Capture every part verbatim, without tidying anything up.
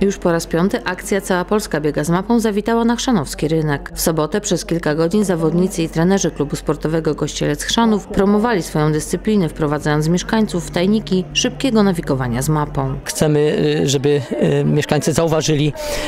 Już po raz piąty akcja Cała Polska biega z mapą zawitała na chrzanowski rynek. W sobotę przez kilka godzin zawodnicy i trenerzy klubu sportowego Kościelec Chrzanów promowali swoją dyscyplinę, wprowadzając mieszkańców w tajniki szybkiego nawigowania z mapą. Chcemy, żeby mieszkańcy zauważyli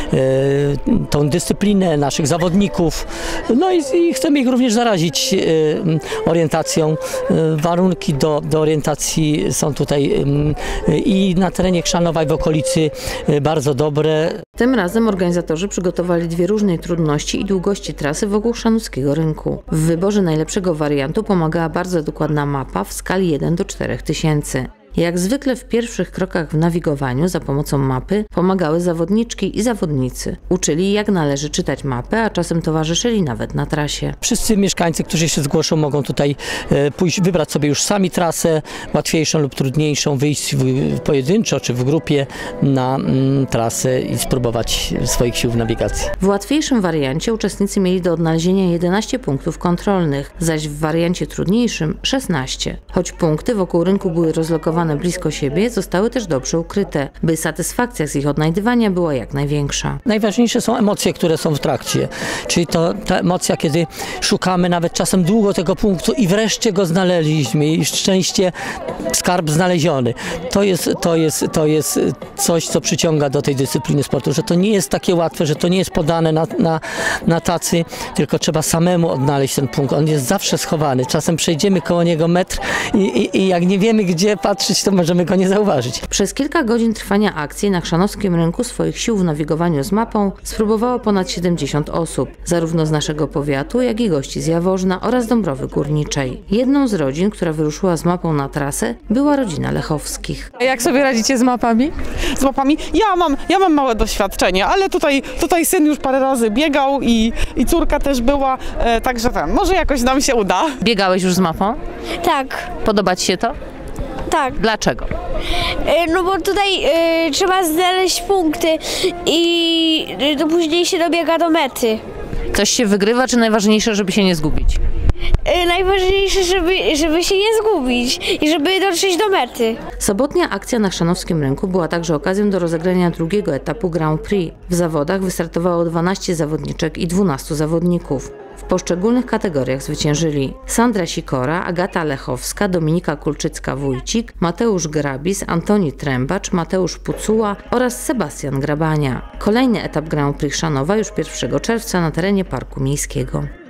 tą dyscyplinę naszych zawodników, no i, i chcemy ich również zarazić orientacją. Warunki do, do orientacji są tutaj i na terenie Chrzanowa i w okolicy bardzo dobre. Tym razem organizatorzy przygotowali dwie różne trudności i długości trasy wokół chrzanowskiego rynku. W wyborze najlepszego wariantu pomagała bardzo dokładna mapa w skali jeden do czterech tysięcy. Jak zwykle w pierwszych krokach w nawigowaniu za pomocą mapy pomagały zawodniczki i zawodnicy. Uczyli, jak należy czytać mapę, a czasem towarzyszyli nawet na trasie. Wszyscy mieszkańcy, którzy się zgłoszą, mogą tutaj pójść, wybrać sobie już sami trasę, łatwiejszą lub trudniejszą, wyjść w pojedynczo czy w grupie na mm, trasę i spróbować swoich sił w nawigacji. W łatwiejszym wariancie uczestnicy mieli do odnalezienia jedenaście punktów kontrolnych, zaś w wariancie trudniejszym szesnaście. Choć punkty wokół rynku były rozlokowane blisko siebie, zostały też dobrze ukryte, by satysfakcja z ich odnajdywania była jak największa. Najważniejsze są emocje, które są w trakcie, czyli to ta emocja, kiedy szukamy nawet czasem długo tego punktu i wreszcie go znaleźliśmy i szczęście, skarb znaleziony. To jest, to jest, to jest coś, co przyciąga do tej dyscypliny sportu, że to nie jest takie łatwe, że to nie jest podane na, na, na tacy, tylko trzeba samemu odnaleźć ten punkt. On jest zawsze schowany. Czasem przejdziemy koło niego metr i, i, i jak nie wiemy, gdzie patrzeć, to możemy go nie zauważyć. Przez kilka godzin trwania akcji na chrzanowskim rynku swoich sił w nawigowaniu z mapą spróbowało ponad siedemdziesiąt osób, zarówno z naszego powiatu, jak i gości z Jaworzna oraz Dąbrowy Górniczej. Jedną z rodzin, która wyruszyła z mapą na trasę, była rodzina Lechowskich. Jak sobie radzicie z mapami? Z mapami? Ja mam, ja mam małe doświadczenie, ale tutaj, tutaj syn już parę razy biegał i, i córka też była, e, także ten, może jakoś nam się uda. Biegałeś już z mapą? Tak. Podoba ci się to? Tak. Dlaczego? No bo tutaj y, trzeba znaleźć punkty i y, później się dobiega do mety. Coś się wygrywa, czy najważniejsze, żeby się nie zgubić? Y, najważniejsze, żeby, żeby się nie zgubić i żeby dotrzeć do mety. Sobotnia akcja na chrzanowskim rynku była także okazją do rozegrania drugiego etapu Grand Prix. W zawodach wystartowało dwanaście zawodniczek i dwunastu zawodników. W poszczególnych kategoriach zwyciężyli Sandra Sikora, Agata Lechowska, Dominika Kulczycka-Wójcik, Mateusz Grabis, Antoni Trębacz, Mateusz Pucuła oraz Sebastian Grabania. Kolejny etap Grand Prix Chrzanowa już pierwszego czerwca na terenie Parku Miejskiego.